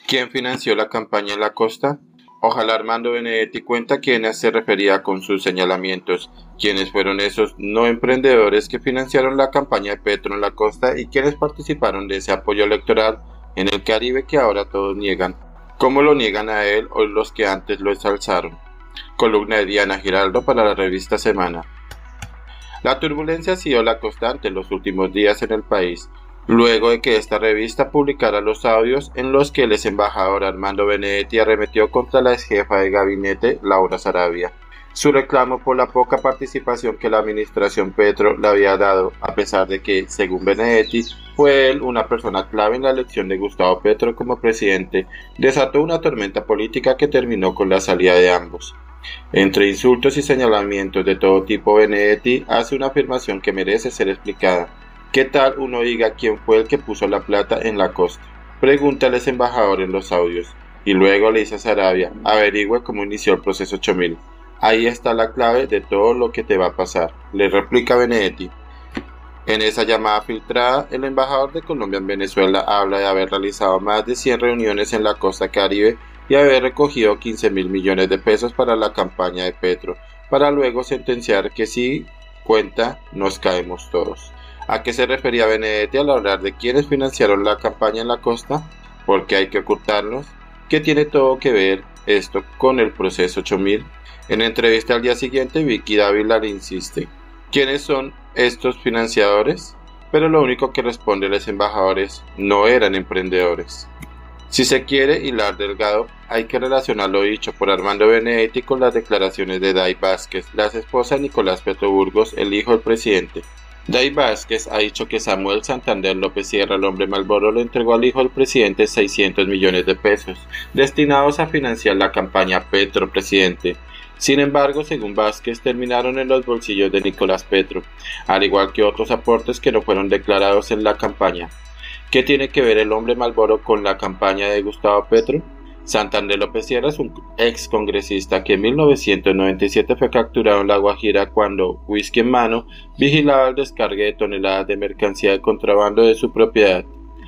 ¿Quién financió la campaña en la costa? Ojalá Armando Benedetti cuenta a quiénes se refería con sus señalamientos, quiénes fueron esos no emprendedores que financiaron la campaña de Petro en la costa y quiénes participaron de ese apoyo electoral en el Caribe que ahora todos niegan. ¿Cómo lo niegan a él o los que antes lo ensalzaron? Columna de Diana Giraldo para la revista Semana. La turbulencia ha sido la constante en los últimos días en el país, luego de que esta revista publicara los audios en los que el ex embajador Armando Benedetti arremetió contra la ex jefa de gabinete, Laura Sarabia. Su reclamo por la poca participación que la administración Petro le había dado, a pesar de que, según Benedetti, fue él una persona clave en la elección de Gustavo Petro como presidente, desató una tormenta política que terminó con la salida de ambos. Entre insultos y señalamientos de todo tipo, Benedetti hace una afirmación que merece ser explicada. ¿Qué tal uno diga quién fue el que puso la plata en la costa? Pregúntales embajador en los audios. Y luego le dice a Sarabia, averigüe cómo inició el proceso 8000. Ahí está la clave de todo lo que te va a pasar, le replica Benedetti. En esa llamada filtrada, el embajador de Colombia en Venezuela habla de haber realizado más de 100 reuniones en la costa Caribe y haber recogido 15.000 millones de pesos para la campaña de Petro, para luego sentenciar que si cuenta, nos caemos todos. ¿A qué se refería Benedetti al hablar de quiénes financiaron la campaña en la costa? ¿Por qué hay que ocultarlos? ¿Qué tiene todo que ver esto con el proceso 8000? En entrevista al día siguiente, Vicky Dávila le insiste. ¿Quiénes son estos financiadores? Pero lo único que responde los embajadores no eran emprendedores. Si se quiere hilar delgado, hay que relacionar lo dicho por Armando Benedetti con las declaraciones de Day Vázquez, la esposa de Nicolás Petro Burgos, el hijo del presidente. Day Vázquez ha dicho que Samuel Santander López Sierra, el hombre Malboro, le entregó al hijo del presidente 600 millones de pesos, destinados a financiar la campaña Petro Presidente. Sin embargo, según Vázquez, terminaron en los bolsillos de Nicolás Petro, al igual que otros aportes que no fueron declarados en la campaña. ¿Qué tiene que ver el hombre Malboro con la campaña de Gustavo Petro? Santander López Sierra es un ex congresista que en 1997 fue capturado en La Guajira cuando, whisky en mano, vigilaba el descargue de toneladas de mercancía de contrabando de su propiedad.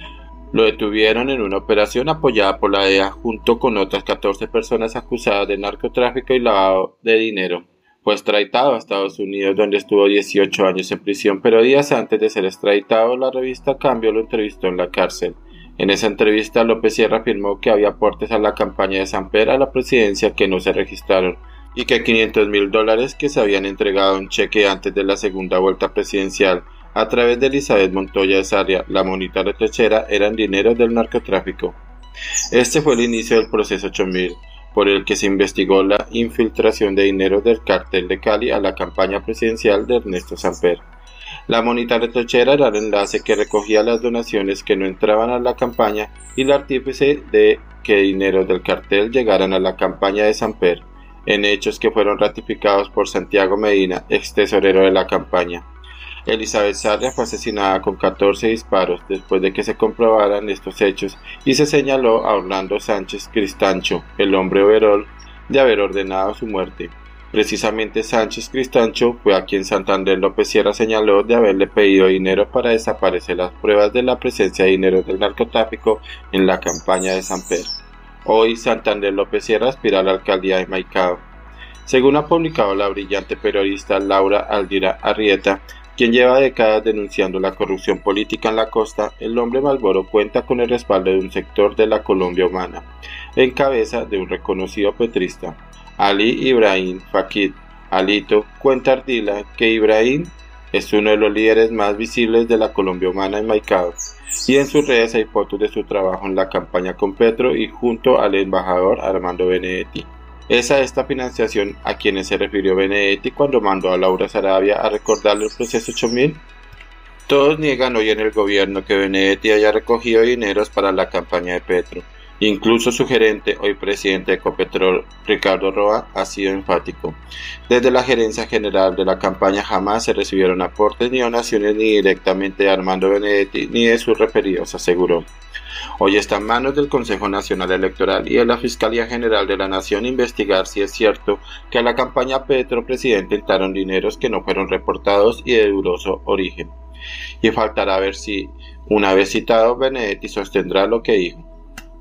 Lo detuvieron en una operación apoyada por la DEA junto con otras 14 personas acusadas de narcotráfico y lavado de dinero. Fue extraditado a Estados Unidos, donde estuvo 18 años en prisión, pero días antes de ser extraditado, la revista Cambio lo entrevistó en la cárcel. En esa entrevista, López Sierra afirmó que había aportes a la campaña de Samper a la presidencia que no se registraron y que $500.000 que se habían entregado en cheque antes de la segunda vuelta presidencial a través de Elizabeth Montoya de Sarria, la monita retrechera, eran dinero del narcotráfico. Este fue el inicio del proceso 8000, por el que se investigó la infiltración de dinero del cártel de Cali a la campaña presidencial de Ernesto Samper. La monita retrochera era el enlace que recogía las donaciones que no entraban a la campaña y el artífice de que dinero del cartel llegaran a la campaña de Samper, en hechos que fueron ratificados por Santiago Medina, ex tesorero de la campaña. Elizabeth Sarria fue asesinada con 14 disparos después de que se comprobaran estos hechos y se señaló a Orlando Sánchez Cristancho, el hombre overol, de haber ordenado su muerte. Precisamente Sánchez Cristancho fue a quien Santander López Sierra señaló de haberle pedido dinero para desaparecer las pruebas de la presencia de dinero del narcotráfico en la campaña de Samper. Hoy Santander López Sierra aspira a la alcaldía de Maicao. Según ha publicado la brillante periodista Laura Aldira Arrieta, quien lleva décadas denunciando la corrupción política en la costa, el hombre Malboro cuenta con el respaldo de un sector de la Colombia humana, en cabeza de un reconocido petrista. Ali Ibrahim Fakid Alito cuenta Ardila que Ibrahim es uno de los líderes más visibles de la Colombia humana en Maicao, y en sus redes hay fotos de su trabajo en la campaña con Petro y junto al embajador Armando Benedetti. Es a esta financiación a quienes se refirió Benedetti cuando mandó a Laura Sarabia a recordarle el proceso 8000. Todos niegan hoy en el gobierno que Benedetti haya recogido dineros para la campaña de Petro. Incluso su gerente, hoy presidente de Ecopetrol, Ricardo Roa, ha sido enfático. Desde la gerencia general de la campaña jamás se recibieron aportes ni donaciones ni directamente de Armando Benedetti ni de sus referidos, aseguró. Hoy está en manos del Consejo Nacional Electoral y de la Fiscalía General de la Nación investigar si es cierto que a la campaña Petro Presidente entraron dineros que no fueron reportados y de dudoso origen. Y faltará ver si, una vez citado, Benedetti sostendrá lo que dijo.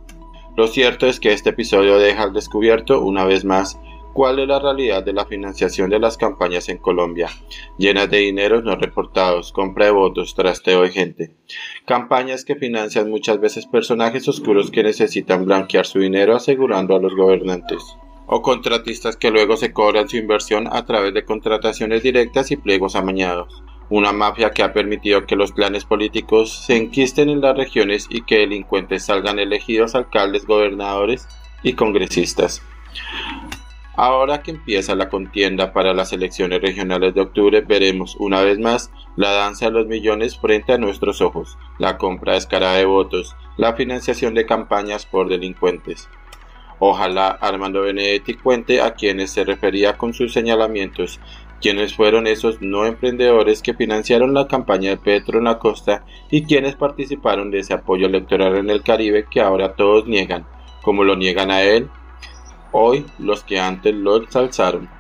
Lo cierto es que este episodio deja al descubierto una vez más cuál es la realidad de la financiación de las campañas en Colombia, llenas de dineros no reportados, compra de votos, trasteo de gente. Campañas que financian muchas veces personajes oscuros que necesitan blanquear su dinero asegurando a los gobernantes. O contratistas que luego se cobran su inversión a través de contrataciones directas y pliegos amañados. Una mafia que ha permitido que los clanes políticos se enquisten en las regiones y que delincuentes salgan elegidos alcaldes, gobernadores y congresistas. Ahora que empieza la contienda para las elecciones regionales de octubre, veremos una vez más la danza de los millones frente a nuestros ojos, la compra descarada de votos, la financiación de campañas por delincuentes. Ojalá Armando Benedetti cuente a quienes se refería con sus señalamientos, quiénes fueron esos no emprendedores que financiaron la campaña de Petro en la costa y quienes participaron de ese apoyo electoral en el Caribe que ahora todos niegan, como lo niegan a él hoy los que antes lo ensalzaron.